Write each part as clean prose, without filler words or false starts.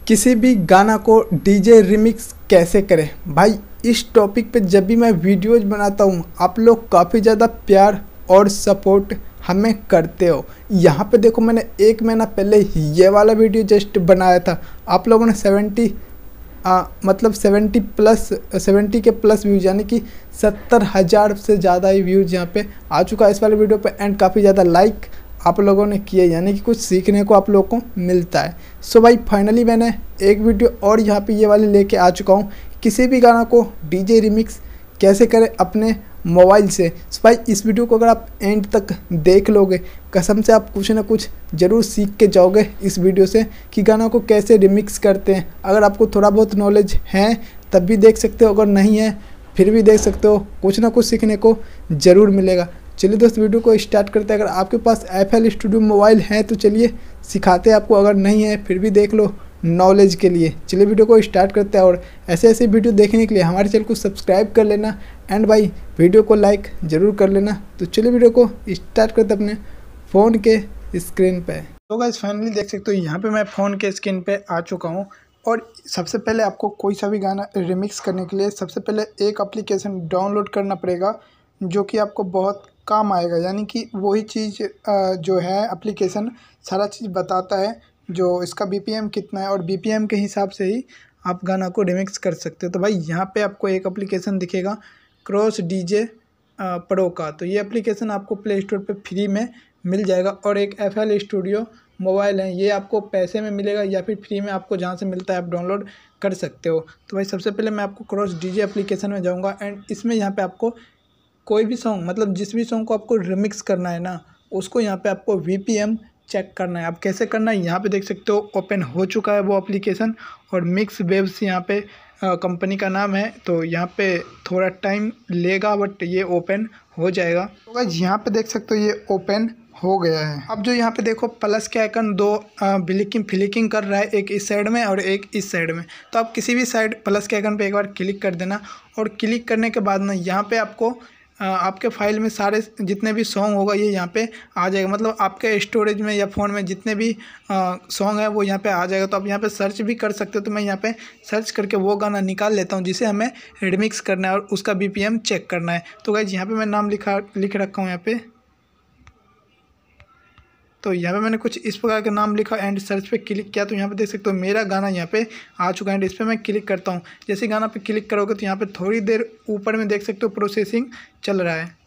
किसी भी गाना को डीजे रिमिक्स कैसे करें। भाई इस टॉपिक पे जब भी मैं वीडियोज बनाता हूँ आप लोग काफ़ी ज़्यादा प्यार और सपोर्ट हमें करते हो। यहाँ पे देखो मैंने 1 महीना पहले ये वाला वीडियो जस्ट बनाया था। आप लोगों ने 70 के प्लस व्यूज़ यानी कि 70,000 से ज़्यादा ही व्यूज़ यहाँ पे आ चुका है इस वाले वीडियो पे। एंड काफ़ी ज़्यादा लाइक आप लोगों ने किए यानी कि कुछ सीखने को आप लोगों को मिलता है। सो भाई फाइनली मैंने एक वीडियो और यहाँ पे ये वाली लेके आ चुका हूँ, किसी भी गाना को डीजे रिमिक्स कैसे करें अपने मोबाइल से। सो भाई इस वीडियो को अगर आप एंड तक देख लोगे कसम से आप कुछ ना कुछ ज़रूर सीख के जाओगे इस वीडियो से कि गाना को कैसे रिमिक्स करते हैं। अगर आपको थोड़ा बहुत नॉलेज है तब भी देख सकते हो, अगर नहीं है फिर भी देख सकते हो, कुछ ना कुछ सीखने को ज़रूर मिलेगा। चलिए दोस्त वीडियो को स्टार्ट करते हैं। अगर आपके पास FL स्टूडियो मोबाइल है तो चलिए सिखाते हैं आपको, अगर नहीं है फिर भी देख लो नॉलेज के लिए। चलिए वीडियो को स्टार्ट करते हैं और ऐसे ऐसे वीडियो देखने के लिए हमारे चैनल को सब्सक्राइब कर लेना एंड भाई वीडियो को लाइक ज़रूर कर लेना। तो चलिए वीडियो को स्टार्ट करते हैं अपने फ़ोन के स्क्रीन पे। तो गाइस फाइनली देख सकते हो यहाँ पे मैं फ़ोन के स्क्रीन पे आ चुका हूँ। और सबसे पहले आपको कोई सा भी गाना रिमिक्स करने के लिए सबसे पहले एक एप्लीकेशन डाउनलोड करना पड़ेगा जो कि आपको बहुत काम आएगा। यानी कि वही चीज़ जो है एप्लीकेशन सारा चीज़ बताता है, जो इसका BPM कितना है और BPM के हिसाब से ही आप गाना को रिमिक्स कर सकते हो। तो भाई यहाँ पे आपको एक एप्लीकेशन दिखेगा क्रॉस DJ प्रो का, तो ये एप्लीकेशन आपको प्ले स्टोर पे फ्री में मिल जाएगा। और एक FL स्टूडियो मोबाइल है, ये आपको पैसे में मिलेगा या फिर फ्री में आपको जहाँ से मिलता है आप डाउनलोड कर सकते हो। तो भाई सबसे पहले मैं आपको क्रॉस DJ एप्लीकेशन में जाऊँगा एंड इसमें यहाँ पे आपको कोई भी सॉन्ग मतलब जिस भी सॉन्ग को आपको रिमिक्स करना है ना उसको यहाँ पे आपको BPM चेक करना है। आप कैसे करना है यहाँ पे देख सकते हो, ओपन हो चुका है वो एप्लीकेशन और मिक्स वेव्स यहाँ पे कंपनी का नाम है। तो यहाँ पे थोड़ा टाइम लेगा बट ये ओपन हो जाएगा। तो गाइस यहाँ पे देख सकते हो ये ओपन हो गया है। अब जो यहाँ पे देखो प्लस के आइकन दो फ्लिकिंग कर रहा है, एक इस साइड में और एक इस साइड में। तो आप किसी भी साइड प्लस के आइकन पे एक बार क्लिक कर देना और क्लिक करने के बाद ना यहाँ पे आपको आपके फाइल में सारे जितने भी सॉन्ग होगा ये यहाँ पे आ जाएगा। मतलब आपके स्टोरेज में या फ़ोन में जितने भी सॉन्ग है वो यहाँ पे आ जाएगा। तो आप यहाँ पे सर्च भी कर सकते हो। तो मैं यहाँ पे सर्च करके वो गाना निकाल लेता हूँ जिसे हमें रिमिक्स करना है और उसका BPM चेक करना है। तो गाइस यहाँ पे मैं नाम लिख रखा हूँ यहाँ पे। तो यहाँ पे मैंने कुछ इस प्रकार का नाम लिखा एंड सर्च पे क्लिक किया तो यहाँ पे देख सकते हो मेरा गाना यहाँ पे आ चुका है। एंड इस पर मैं क्लिक करता हूँ, जैसे गाना पे क्लिक करोगे तो यहाँ पे थोड़ी देर ऊपर में देख सकते हो प्रोसेसिंग चल रहा है।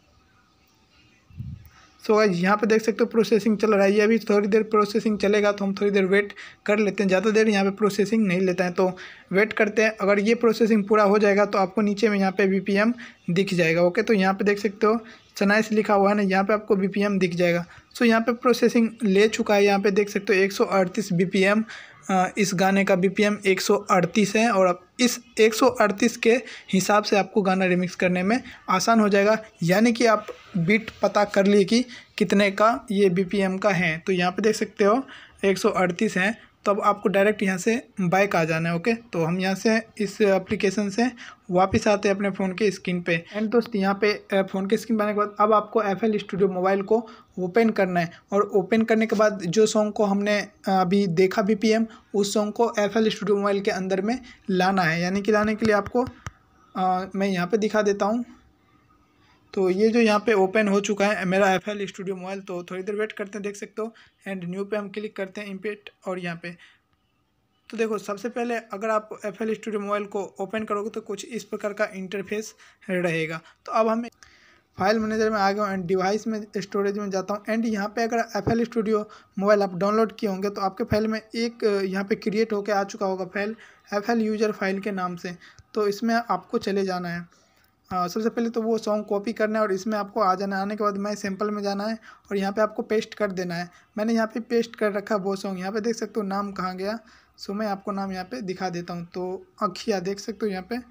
सो गाइस यहाँ पे देख सकते हो प्रोसेसिंग चल रहा है, ये अभी थोड़ी देर प्रोसेसिंग चलेगा तो हम थोड़ी देर वेट कर लेते हैं। ज़्यादा देर यहाँ पे प्रोसेसिंग नहीं लेता है तो वेट करते हैं। अगर ये प्रोसेसिंग पूरा हो जाएगा तो आपको नीचे में यहाँ पे BPM दिख जाएगा। ओके, तो यहाँ पे देख सकते हो चनाइस लिखा हुआ है ना, यहाँ पे आपको BPM दिख जाएगा। सो यहाँ पे प्रोसेसिंग ले चुका है, यहाँ पे देख सकते हो 138 BPM इस गाने का BPM 138 है। और अब इस 138 के हिसाब से आपको गाना रिमिक्स करने में आसान हो जाएगा। यानी कि आप बीट पता कर लिए कि कितने का ये BPM का है। तो यहाँ पे देख सकते हो 138 है। तो अब आपको डायरेक्ट यहाँ से बैक आ जाना है। ओके, तो हम यहाँ से इस एप्लीकेशन से वापस आते हैं अपने फ़ोन के स्क्रीन पे। एंड दोस्त यहाँ पे फ़ोन के स्क्रीन पे आने के बाद अब आपको FL स्टूडियो मोबाइल को ओपन करना है। और ओपन करने के बाद जो सॉन्ग को हमने अभी देखा BPM, उस सॉन्ग को FL स्टूडियो मोबाइल के अंदर में लाना है। यानी कि लाने के लिए आपको मैं यहाँ पे दिखा देता हूँ। तो ये जो यहाँ पे ओपन हो चुका है मेरा FL स्टूडियो मोबाइल, तो थोड़ी देर वेट करते हैं, देख सकते हो। एंड न्यू पे हम क्लिक करते हैं इम्पेट और यहाँ पे तो देखो सबसे पहले अगर आप FL स्टूडियो मोबाइल को ओपन करोगे तो कुछ इस प्रकार का इंटरफेस रहेगा। तो अब हम फाइल मैनेजर में आ गया एंड डिवाइस में स्टोरेज में जाता हूँ। एंड यहाँ पे अगर FL स्टूडियो मोबाइल आप डाउनलोड किए होंगे तो आपके फाइल में एक यहाँ पे क्रिएट होकर आ चुका होगा फाइल FL यूजर फाइल के नाम से। तो इसमें आपको चले जाना है। सबसे पहले तो वो सॉन्ग कॉपी करना है और इसमें आपको आ जाना है। आने के बाद मैं सैम्पल में जाना है और यहाँ पे आपको पेस्ट कर देना है। मैंने यहाँ पे पेस्ट कर रखा है वो सॉन्ग, यहाँ पे देख सकते हो नाम कहाँ गया। सो मैं आपको नाम यहाँ पे दिखा देता हूँ। तो अखिया देख सकते हो यहाँ पे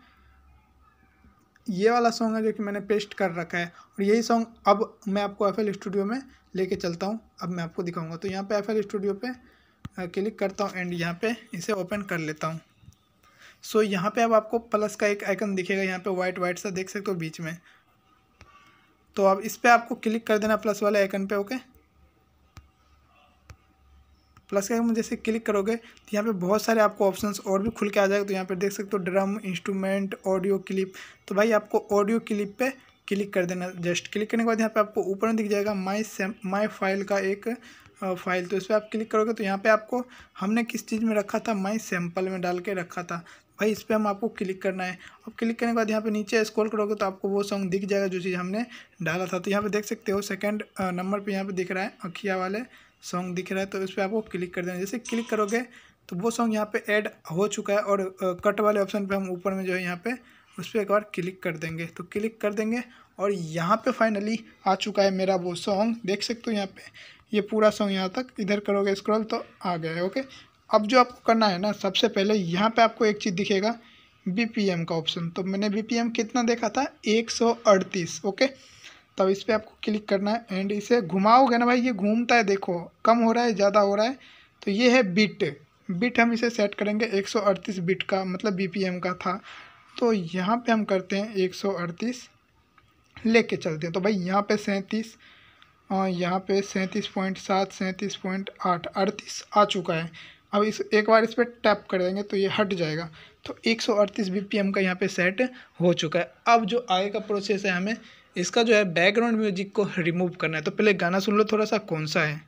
ये वाला सॉन्ग है जो कि मैंने पेस्ट कर रखा है। और यही सॉन्ग अब मैं आपको FL स्टूडियो में लेके चलता हूँ, अब मैं आपको दिखाऊँगा। तो यहाँ पे FL स्टूडियो पे क्लिक करता हूँ एंड यहाँ पे इसे ओपन कर लेता हूँ। सो यहाँ पे अब आपको प्लस का एक आइकन दिखेगा यहाँ पे वाइट सा देख सकते हो बीच में। तो अब इस पे आपको क्लिक कर देना प्लस वाले आइकन पे। ओके, प्लस के आइकन में जैसे क्लिक करोगे तो यहाँ पे बहुत सारे आपको ऑप्शंस और भी खुल के आ जाएगा। तो यहाँ पे देख सकते हो ड्रम, इंस्ट्रूमेंट, ऑडियो क्लिप। तो भाई आपको ऑडियो क्लिप पे क्लिक कर देना। जस्ट क्लिक करने के बाद यहाँ पे आपको ऊपर में दिख जाएगा माई फाइल का एक फाइल। तो इस पर आप क्लिक करोगे तो यहाँ पे आपको हमने किस चीज़ में रखा था, माई सैम्पल में डाल के रखा था भाई। इस पर हम आपको क्लिक करना है। अब क्लिक करने के बाद यहाँ पे नीचे स्क्रॉल करोगे तो आपको वो सॉन्ग दिख जाएगा जो चीज़ हमने डाला था। तो यहाँ पे देख सकते हो सेकंड नंबर पे यहाँ पे दिख रहा है अखिया वाले सॉन्ग दिख रहा है। तो इस पर आपको क्लिक कर देना। जैसे क्लिक करोगे तो वो सॉन्ग यहाँ पे ऐड हो चुका है और कट वाले ऑप्शन पे हम ऊपर में जो है यहाँ पे उस पर एक बार क्लिक कर देंगे। तो क्लिक कर देंगे और यहाँ पे फाइनली आ चुका है मेरा वो सॉन्ग। देख सकते हो यहाँ पे ये पूरा सॉन्ग यहाँ तक, इधर करोगे स्क्रॉल तो आ गया है। ओके, अब जो आपको करना है ना, सबसे पहले यहाँ पे आपको एक चीज़ दिखेगा BPM का ऑप्शन। तो मैंने BPM कितना देखा था, 138। ओके, तब इस पर आपको क्लिक करना है एंड इसे घुमाओगे ना भाई, ये घूमता है, देखो कम हो रहा है ज़्यादा हो रहा है। तो ये है बिट हम इसे सेट करेंगे 138 बिट का, मतलब BPM का था। तो यहाँ पे हम करते हैं 138 लेके चलते हैं। तो भाई यहाँ पे 37, यहाँ पे 37.7, 37.8, 38 आ चुका है। अब इस एक बार इस पर टैप कर देंगे तो ये हट जाएगा। तो 138 BPM का यहाँ पे सेट हो चुका है। अब जो आगे का प्रोसेस है, हमें इसका जो है बैकग्राउंड म्यूजिक को रिमूव करना है। तो पहले गाना सुन लो थोड़ा सा, कौन सा है।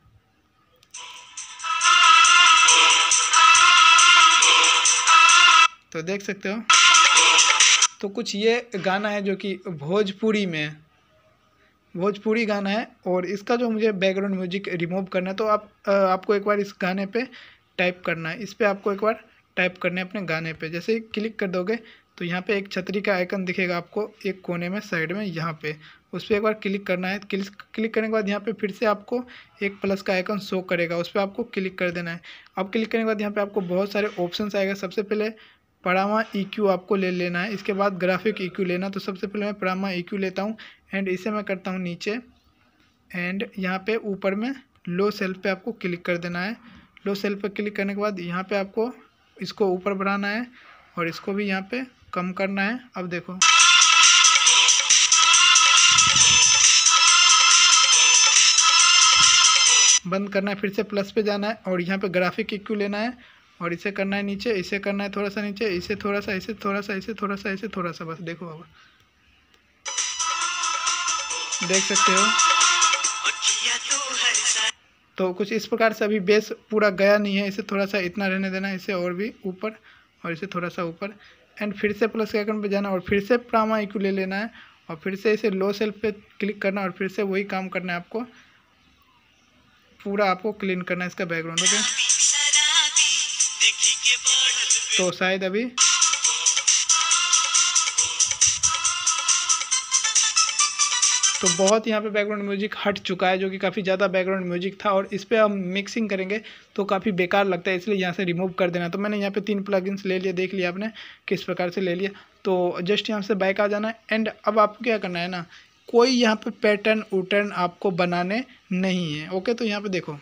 तो देख सकते हो, तो कुछ ये गाना है जो कि भोजपुरी में है, भोजपुरी गाना है। और इसका जो मुझे बैकग्राउंड म्यूजिक रिमूव करना है तो आपको एक बार इस गाने पे टाइप करना है। इस पर आपको एक बार टाइप करना है अपने गाने पे। जैसे ही क्लिक कर दोगे तो यहाँ पे एक छतरी का आइकन दिखेगा आपको एक कोने में साइड में, यहाँ पे उस पर एक बार क्लिक करना है। क्लिक करने के बाद यहाँ पे फिर से आपको एक प्लस का आइकन शो करेगा, उस पर आपको क्लिक कर देना है। अब क्लिक करने के बाद यहाँ पे आपको बहुत सारे ऑप्शंस आएगा। सबसे पहले परामा EQ आपको ले लेना है, इसके बाद ग्राफिक EQ लेना। तो सबसे पहले मैं परामा EQ लेता हूँ एंड इसे मैं करता हूँ नीचे एंड यहाँ पे ऊपर में लो सेल्फ पे आपको क्लिक कर देना है। लो सेल्फ पे क्लिक करने के बाद यहाँ पे आपको इसको ऊपर बढ़ाना है और इसको भी यहाँ पे कम करना है। अब देखो, बंद करना है, फिर से प्लस पे जाना है और यहाँ पे ग्राफिक EQ लेना है और इसे करना है नीचे, इसे करना है थोड़ा सा नीचे, इसे थोड़ा सा, इसे थोड़ा सा, इसे थोड़ा सा, इसे थोड़ा सा, बस देखो अब देख सकते हो। तो कुछ इस प्रकार से, अभी बेस पूरा गया नहीं है, इसे थोड़ा सा इतना रहने देना, इसे और भी ऊपर और इसे थोड़ा सा ऊपर एंड फिर से प्लस के आइकन पे जाना और फिर से परामा EQ ले लेना है और फिर से इसे लो सेल्फ पे क्लिक करना और फिर से वही काम करना है आपको, पूरा आपको क्लीन करना है इसका बैकग्राउंड। ओके, तो शायद अभी तो बहुत यहाँ पे बैकग्राउंड म्यूजिक हट चुका है, जो कि काफ़ी ज़्यादा बैकग्राउंड म्यूजिक था और इस पर हम मिक्सिंग करेंगे तो काफ़ी बेकार लगता है, इसलिए यहाँ से रिमूव कर देना। तो मैंने यहाँ पे 3 प्लगइन्स ले लिए, देख लिया आपने किस प्रकार से ले लिया। तो जस्ट यहाँ से बैक आ जाना है एंड अब आपको क्या करना है ना, कोई यहाँ पे पैटर्न उटर्न आपको बनाने नहीं है। ओके, तो यहाँ पे देखो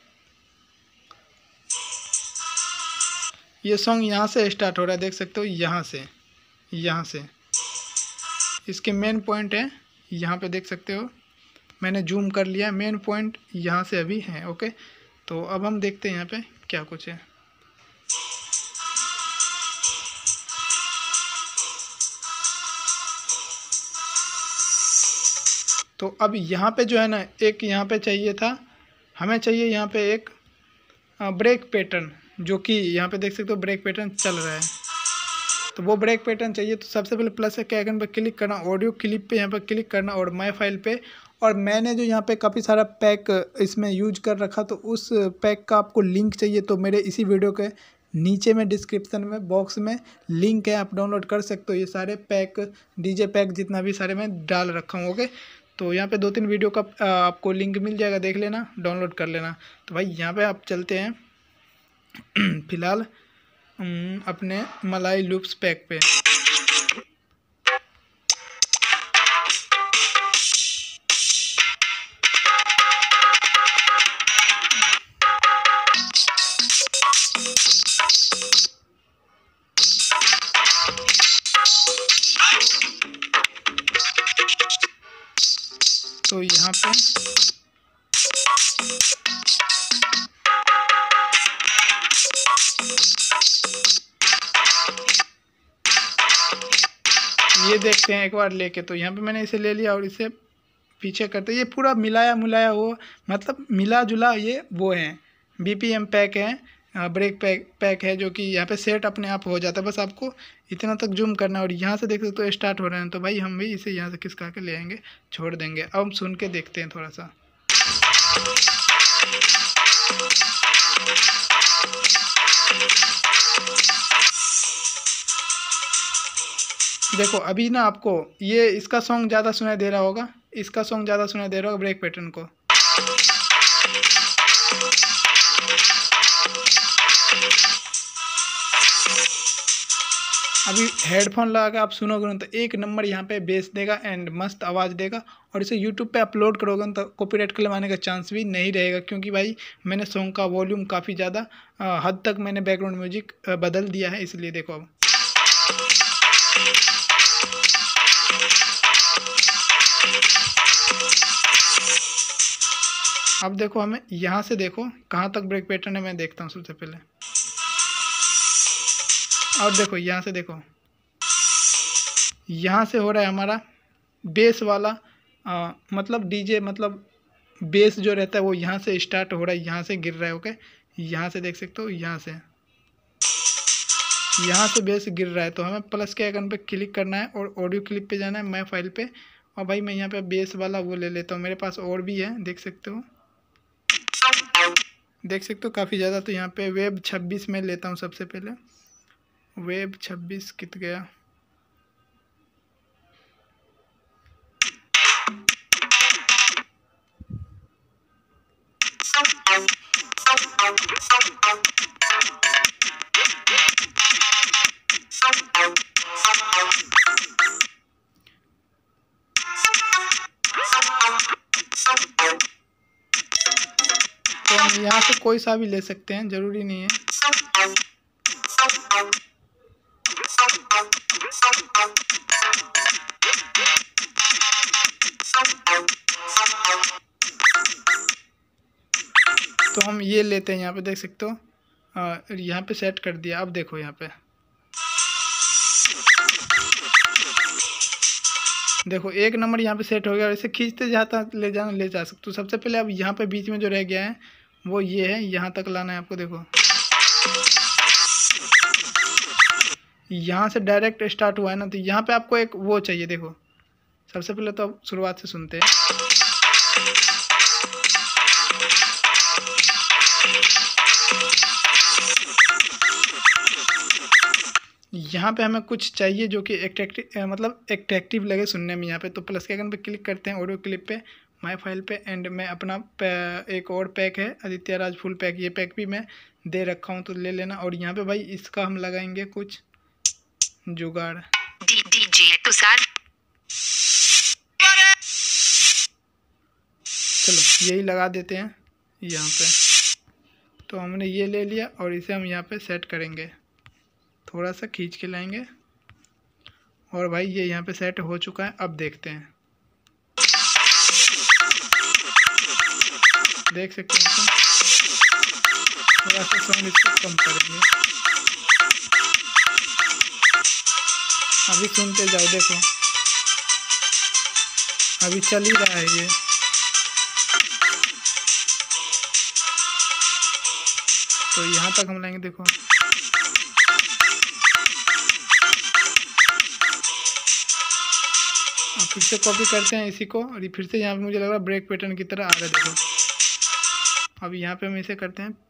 ये सॉन्ग यहाँ से स्टार्ट हो रहा है, देख सकते हो, यहाँ से इसके मेन पॉइंट है, यहाँ पे देख सकते हो मैंने जूम कर लिया, मेन पॉइंट यहाँ से अभी है। ओके, तो अब हम देखते हैं यहाँ पे क्या कुछ है। तो अब यहाँ पे जो है ना, एक यहाँ पे चाहिए था, हमें चाहिए यहाँ पे एक ब्रेक पैटर्न, जो कि यहाँ पे देख सकते हो ब्रेक पैटर्न चल रहा है। तो वो ब्रेक पैटर्न चाहिए। तो सबसे पहले प्लस के आइकन पर क्लिक करना, ऑडियो क्लिप पे यहाँ पर क्लिक करना और माई फाइल पे। और मैंने जो यहाँ पे काफ़ी सारा पैक इसमें यूज कर रखा, तो उस पैक का आपको लिंक चाहिए तो मेरे इसी वीडियो के नीचे में डिस्क्रिप्शन में बॉक्स में लिंक है, आप डाउनलोड कर सकते हो। ये सारे पैक, DJ पैक जितना भी सारे मैं डाल रखा हूँ। ओके, तो यहाँ पे 2-3 वीडियो का आपको लिंक मिल जाएगा, देख लेना, डाउनलोड कर लेना। तो भाई यहाँ पे आप चलते हैं फिलहाल अपने मलाई लूप्स पैक पे। तो यहाँ पे ये देखते हैं एक बार लेके। तो यहाँ पे मैंने इसे ले लिया और इसे पीछे करते, ये पूरा मिलाया मुलाया हो, मतलब मिला जुला ये वो है, BPM पैक है, ब्रेक पैक है, जो कि यहाँ पे सेट अपने आप हो जाता है। बस आपको इतना तक जूम करना है और यहाँ से देख सकते हो स्टार्ट हो रहे हैं। तो भाई हम भी इसे यहाँ से खिसका के ले आएंगे, छोड़ देंगे। अब हम सुन के देखते हैं थोड़ा सा। देखो अभी ना आपको ये इसका सॉन्ग ज़्यादा सुनाई दे रहा होगा, इसका सॉन्ग ज़्यादा सुनाई दे रहा होगा ब्रेक पैटर्न को। अभी हेडफोन लगा के आप सुनोगे ना तो एक नंबर यहाँ पे बेस देगा एंड मस्त आवाज़ देगा। और इसे यूट्यूब पे अपलोड करोगे ना तो कॉपीराइट क्लेम आने का चांस भी नहीं रहेगा, क्योंकि भाई मैंने सॉन्ग का वॉल्यूम काफ़ी ज़्यादा हद तक मैंने बैकग्राउंड म्यूजिक बदल दिया है, इसलिए देखो अब देखो हमें यहाँ से देखो कहाँ तक ब्रेक पैटर्न है, मैं देखता हूँ सबसे पहले। और देखो यहाँ से देखो, यहाँ से हो रहा है हमारा बेस वाला मतलब डीजे, मतलब बेस जो रहता है वो यहाँ से स्टार्ट हो रहा है, यहाँ से गिर रहा है। ओके, यहाँ से देख सकते हो, यहाँ से बेस गिर रहा है। तो हमें प्लस के आइकन पे क्लिक करना है और ऑडियो क्लिप पे जाना है, मैं फाइल पे। और भाई मैं यहाँ पे बेस वाला वो ले लेता हूँ, मेरे पास और भी है, देख सकते हो काफ़ी ज़्यादा। तो यहाँ पे वेब 26 में लेता हूँ सबसे पहले। वेब 26 कित गया, तो हम यहाँ से कोई सा भी ले सकते हैं, ज़रूरी नहीं है। तो हम ये लेते हैं, यहाँ पे देख सकते हो यहाँ पे सेट कर दिया। अब देखो यहाँ पे देखो एक नंबर यहाँ पे सेट हो गया और इसे खींचते जाता ले जा सकते हो। सबसे पहले अब यहाँ पे बीच में जो रह गया है वो ये है, यहाँ तक लाना है आपको। देखो यहाँ से डायरेक्ट स्टार्ट हुआ है ना, तो यहाँ पे आपको एक वो चाहिए। देखो सबसे पहले तो अब शुरुआत से सुनते हैं। यहाँ पे हमें कुछ चाहिए जो कि एट्रैक्टिव, मतलब एट्रैक्टिव लगे सुनने में। यहाँ पे तो प्लस के आइकन पे क्लिक करते हैं, ऑडियो क्लिप पे, माय फाइल पे, एंड मैं अपना एक और पैक है आदित्य राज फुल पैक, ये पैक भी मैं दे रखा हूँ, तो ले लेना। और यहाँ पे भाई इसका हम लगाएंगे कुछ जुगाड़। चलो यही लगा देते हैं यहाँ पे। तो हमने ये ले लिया और इसे हम यहाँ पे सेट करेंगे, थोड़ा सा खींच के लाएंगे। और भाई ये यहाँ पे सेट हो चुका है। अब देखते हैं, देख सकते हैं थोड़ा सा साउंड इसको कम करेंगे। अभी सुनते जाओ, देखो अभी चल ही रहा है ये। तो यहाँ तक हम लाएंगे, देखो अब फिर से कॉपी करते हैं इसी को, और फिर से यहाँ पे मुझे लग रहा है ब्रेक पैटर्न की तरह आ रहा है। देखो अब यहाँ पे हम इसे करते हैं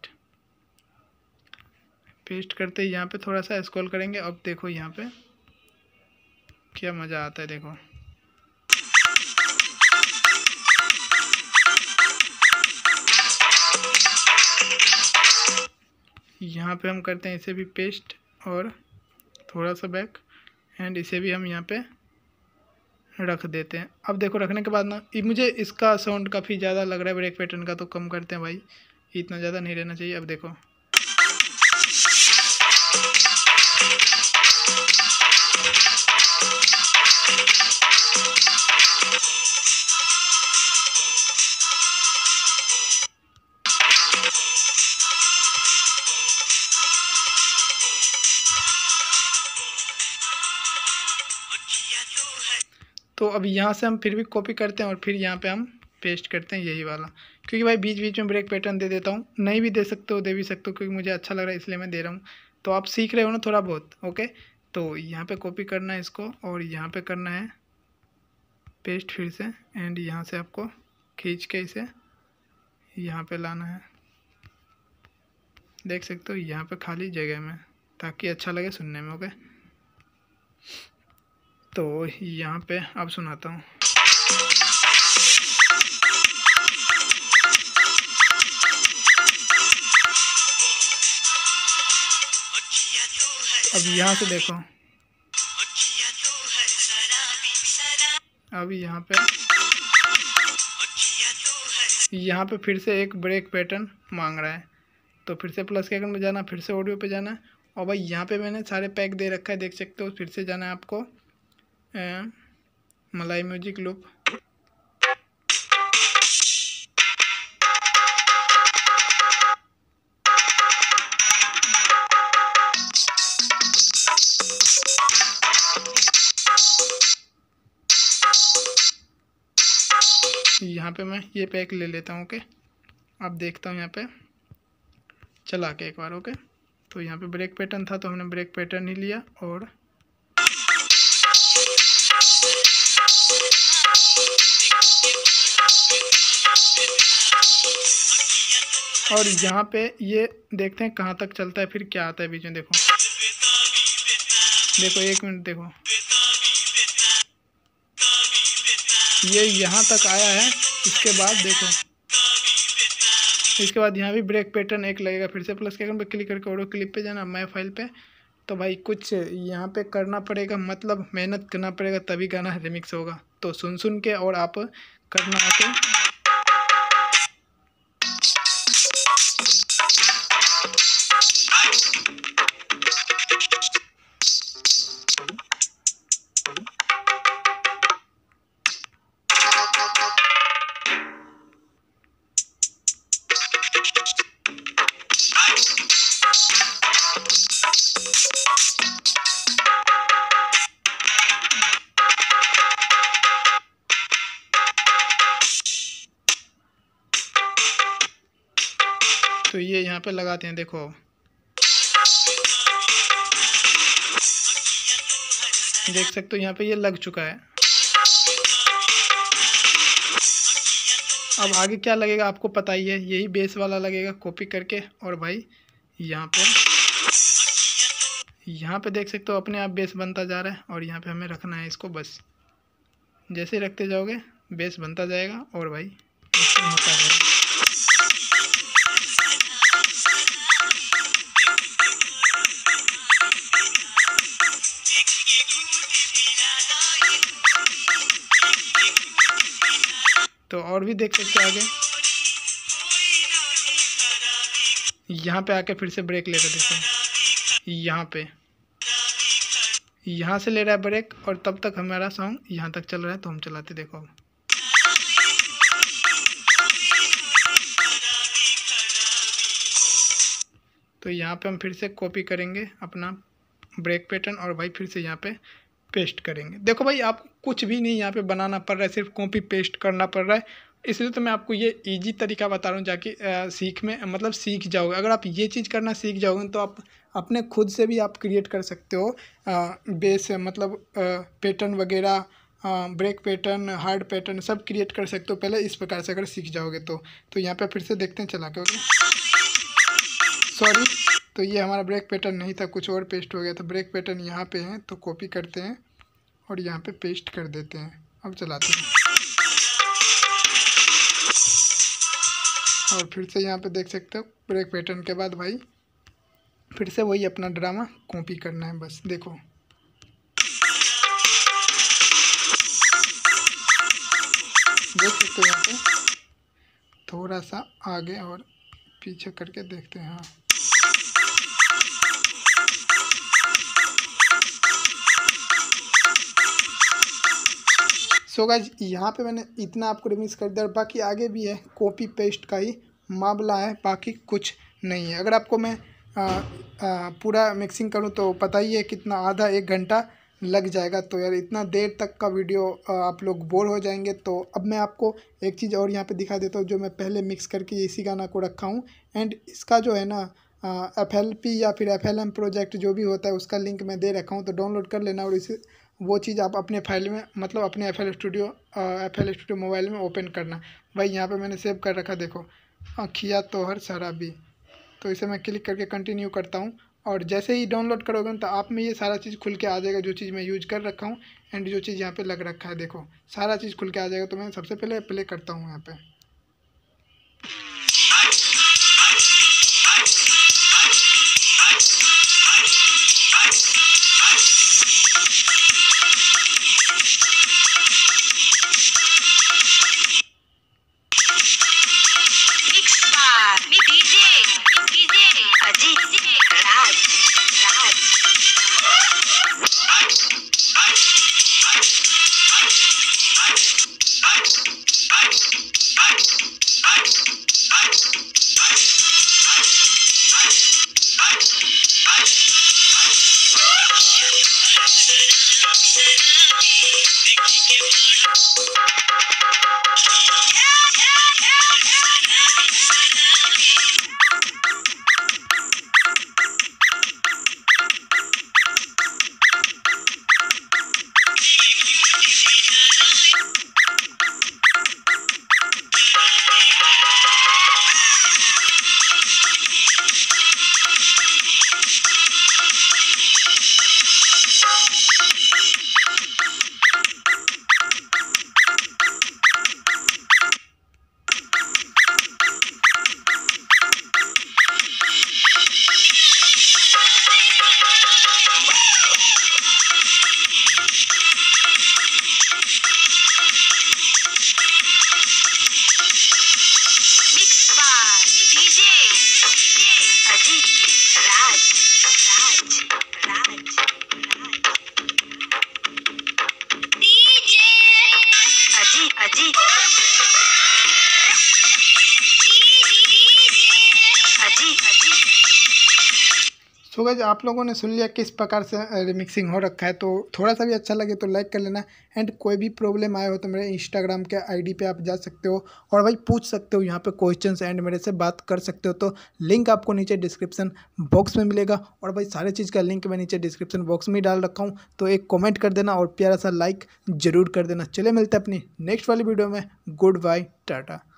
पेस्ट करते ही यहाँ पे थोड़ा सा स्क्रॉल करेंगे। अब देखो यहाँ पे क्या मज़ा आता है। देखो यहाँ पे हम करते हैं इसे भी पेस्ट और थोड़ा सा बैक, एंड इसे भी हम यहाँ पे रख देते हैं। अब देखो रखने के बाद ना मुझे इसका साउंड काफ़ी ज़्यादा लग रहा है ब्रेक पैटर्न का, तो कम करते हैं भाई, इतना ज़्यादा नहीं रहना चाहिए। अब देखो तो अब यहाँ से हम फिर भी कॉपी करते हैं और फिर यहाँ पे हम पेस्ट करते हैं यही वाला, क्योंकि भाई बीच बीच में ब्रेक पैटर्न दे देता हूँ। नहीं भी दे सकते हो, दे भी सकते हो, क्योंकि मुझे अच्छा लग रहा है इसलिए मैं दे रहा हूँ। तो आप सीख रहे हो ना थोड़ा बहुत। ओके, तो यहाँ पे कॉपी करना है इसको और यहाँ पे करना है पेस्ट फिर से, एंड यहाँ से आपको खींच के इसे यहाँ पे लाना है। देख सकते हो यहाँ पे खाली जगह में, ताकि अच्छा लगे सुनने में। ओके, तो यहाँ पे अब सुनाता हूँ। अब यहाँ से देखो, अब यहाँ पे फिर से एक ब्रेक पैटर्न मांग रहा है, तो फिर से प्लस के आइकन में जाना, फिर से ऑडियो पे जाना। और भाई यहाँ पे मैंने सारे पैक दे रखा है, देख सकते हो। फिर से जाना है आपको मलाई म्यूजिक लूप, यहाँ पे मैं ये पैक ले लेता हूँ। ओके, अब देखता हूँ यहाँ पे चला के एक बार। ओके, तो यहाँ पे ब्रेक पैटर्न था तो हमने ब्रेक पैटर्न ही लिया, और यहाँ पे ये देखते हैं कहाँ तक चलता है, फिर क्या आता है बीच में। देखो देखो, 1 मिनट देखो, ये यहाँ तक आया है। इसके बाद देखो, इसके बाद यहाँ भी ब्रेक पैटर्न एक लगेगा। फिर से प्लस के आइकन पे क्लिक करके ऑडियो क्लिप पे जाना, माय फाइल पे। तो भाई कुछ यहाँ पे करना पड़ेगा, मतलब मेहनत करना पड़ेगा, तभी गाना रिमिक्स होगा। तो सुन सुन के और आप करना आके। तो ये यहाँ पे लगाते हैं, देखो देख सकते हो यहाँ पे ये लग चुका है। अब आगे क्या लगेगा आपको पता ही है, यही बेस वाला लगेगा कॉपी करके। और भाई यहाँ पे देख सकते हो अपने आप बेस बनता जा रहा है, और यहाँ पे हमें रखना है इसको। बस जैसे रखते जाओगे बेस बनता जाएगा और भाई होता रहेगा। तो और भी देख सकते हो आगे, यहाँ पे आके फिर से ब्रेक लेकर देखो। यहाँ से ले रहा है ब्रेक, और तब तक हमारा सॉन्ग यहाँ तक चल रहा है। तो हम चलाते देखो, तो यहाँ पे हम फिर से कॉपी करेंगे अपना ब्रेक पैटर्न, और भाई फिर से यहाँ पे पेस्ट करेंगे। देखो भाई, आपको कुछ भी नहीं यहाँ पे बनाना पड़ रहा है, सिर्फ कॉपी पेस्ट करना पड़ रहा है। इसलिए तो मैं आपको ये इजी तरीका बता रहा हूँ, जाके सीख जाओगे। अगर आप ये चीज़ करना सीख जाओगे तो आप अपने खुद से भी आप क्रिएट कर सकते हो बेस, मतलब पैटर्न वगैरह, ब्रेक पैटर्न, हार्ड पैटर्न सब क्रिएट कर सकते हो पहले इस प्रकार से, अगर सीख जाओगे तो यहाँ पे फिर से देखते हैं चला के। ओके, सॉरी, तो ये हमारा ब्रेक पैटर्न नहीं था, कुछ और पेस्ट हो गया। तो ब्रेक पैटर्न यहाँ पे है, तो कॉपी करते हैं और यहाँ पे पेस्ट कर देते हैं। अब चलाते हैं, और फिर से यहाँ पे देख सकते हो ब्रेक पैटर्न के बाद भाई फिर से वही अपना ड्रामा कॉपी करना है। बस देखो, देख सकते हो यहाँ पे थोड़ा सा आगे और पीछे करके देखते हैं। हाँ, सो गाइस, यहाँ पे मैंने इतना आपको रिमिक्स कर दिया, और बाकी आगे भी है, कॉपी पेस्ट का ही मामला है, बाकी कुछ नहीं है। अगर आपको मैं पूरा मिक्सिंग करूँ तो पता ही है कितना, आधा 1 घंटा लग जाएगा। तो यार इतना देर तक का वीडियो आप लोग बोर हो जाएंगे। तो अब मैं आपको एक चीज़ और यहाँ पे दिखा देता हूँ, जो मैं पहले मिक्स करके इसी गाना को रखा हूँ। एंड इसका जो है ना FLP या फिर FLM प्रोजेक्ट जो भी होता है उसका लिंक मैं दे रखा हूँ, तो डाउनलोड कर लेना। और इसे वो चीज़ आप अपने फाइल में मतलब अपने FL स्टूडियो मोबाइल में ओपन करना। भाई यहाँ पे मैंने सेव कर रखा, देखो अखिया तोहर शराबी। तो इसे मैं क्लिक करके कंटिन्यू करता हूँ। और जैसे ही डाउनलोड करोगे तो आप में ये सारा चीज़ खुल के आ जाएगा, जो चीज़ मैं यूज कर रखा हूँ एंड जो चीज़ यहाँ पे लग रखा है, देखो सारा चीज़ खुल के आ जाएगा। तो मैं सबसे पहले प्ले करता हूँ यहाँ पे। सो गाइस आप लोगों ने सुन लिया किस प्रकार से रिमिक्सिंग हो रखा है। तो थोड़ा सा भी अच्छा लगे तो लाइक कर लेना। एंड कोई भी प्रॉब्लम आए हो तो मेरे इंस्टाग्राम के आईडी पे आप जा सकते हो और भाई पूछ सकते हो यहाँ पे क्वेश्चंस एंड मेरे से बात कर सकते हो। तो लिंक आपको नीचे डिस्क्रिप्शन बॉक्स में मिलेगा और भाई सारे चीज़ का लिंक मैं नीचे डिस्क्रिप्शन बॉक्स में ही डाल रखा हूँ। तो एक कॉमेंट कर देना और प्यारा सा लाइक ज़रूर कर देना। चले मिलते हैं अपनी नेक्स्ट वाली वीडियो में। Good bye, Tata.